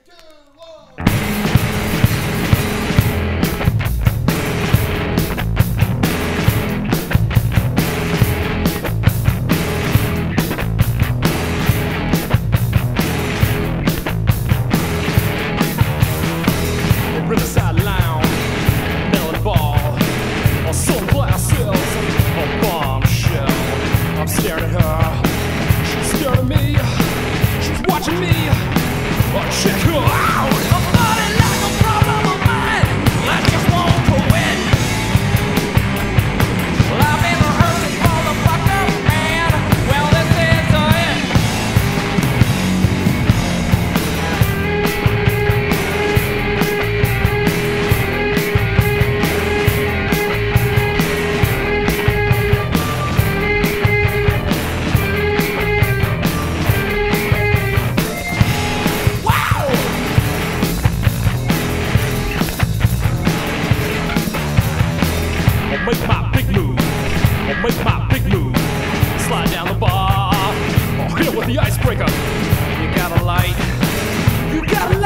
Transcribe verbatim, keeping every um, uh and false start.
Riverside Lounge, melon ball, or sunglasses, or bombshell. I'm staring at her, she's staring at me, she's watching me. Oh, check her out. A body like a problem of mine, I just want to win. Well, I've been rehearsing for the fuck-up man. Well, this is the end. Make my big move, or make my big move. Slide down the bar, or hit with the icebreaker. You got a light, you got a